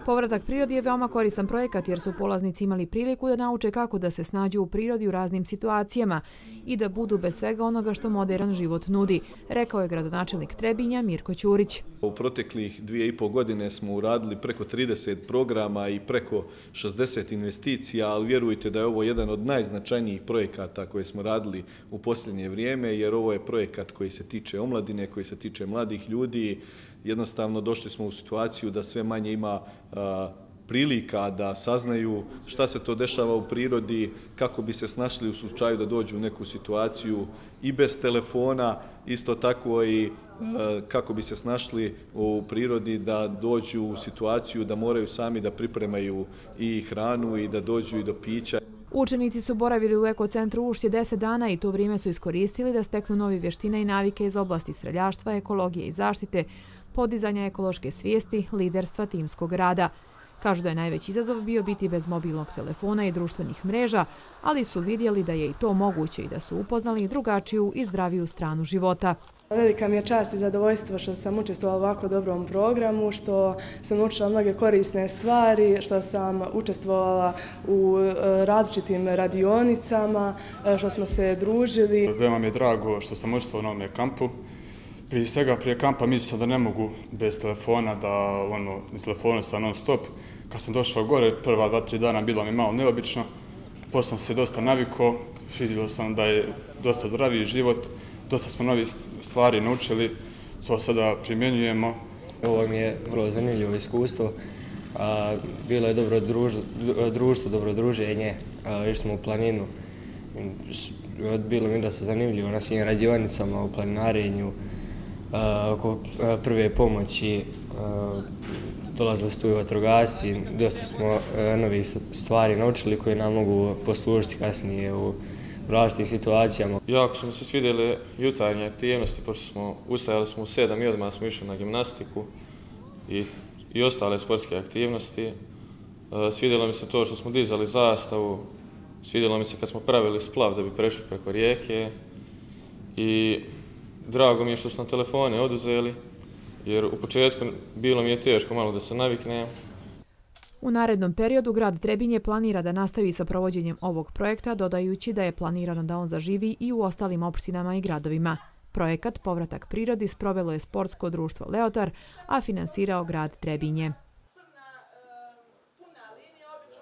Povratak prirodi je veoma koristan projekat jer su polaznici imali priliku da nauče kako da se snađu u prirodi u raznim situacijama i da budu bez svega onoga što modern život nudi, rekao je gradonačelnik Trebinja Mirko Ćurić. U proteklih 2,5 godine smo uradili preko 30 programa i preko 60 investicija, ali vjerujte da je ovo jedan od najznačajnijih projekata koje smo radili u posljednje vrijeme, jer ovo je projekat koji se tiče omladine, koji se tiče mladih ljudi. Jednostavno došli smo u situaciju da sve manje ima prilika da saznaju šta se to dešava u prirodi, kako bi se snašli u slučaju da dođu u neku situaciju i bez telefona, isto tako i kako bi se snašli u prirodi da dođu u situaciju da moraju sami da pripremaju i hranu i da dođu i do pića. Učenici su boravili u ekocentru Ušće 10 dana i to vrijeme su iskoristili da steknu nove vještine i navike iz oblasti streljaštva, ekologije i zaštite, podizanja ekološke svijesti, liderstva, timskog rada. Kažu da je najveći izazov bio biti bez mobilnog telefona i društvenih mreža, ali su vidjeli da je i to moguće i da su upoznali drugačiju i zdraviju stranu života. Velika mi je čast i zadovoljstvo što sam učestvovala u ovako dobrom programu, što sam naučila mnoge korisne stvari, što sam učestvovala u različitim radionicama, što smo se družili. Veoma mi je drago što sam učestvovao na ovom kampu. Prije svega, prije kampa mislio sam da ne mogu bez telefona, da bez telefona sta non stop. Kad sam došao gore, prva 2-3 dana bilo mi malo neobično. Poslije sam se dosta navikao, vidio sam da je dosta zdraviji život, dosta smo novih stvari naučili, to sada primjenjujemo. Ovo mi je vrlo zanimljivo iskustvo. Bilo je dobro društvo, dobro druženje, išli smo u planinu. Bilo mi dosta zanimljivo na svim radionicama, u planinarenju, oko prve pomoći, dolazili su tu i vatrogasci, dosta smo novih stvari naučili koje nam mogu poslužiti kasnije u različitim situacijama. Jako su mi se svidjele jutarnje aktivnosti, pošto ustajali smo u 7 i odmah smo išli na gimnastiku i ostale sportske aktivnosti. Svidjelo mi se to što smo dizali zastavu, svidjelo mi se kad smo pravili splav da bi prešli preko rijeke i drago mi je što su nam telefone oduzeli, jer u početku bilo mi je teško malo da se naviknem. U narednom periodu grad Trebinje planira da nastavi sa provođenjem ovog projekta, dodajući da je planirano da on zaživi i u ostalim opštinama i gradovima. Projekat Povratak prirodi sprovelo je sportsko društvo Leotar, a finansirao grad Trebinje.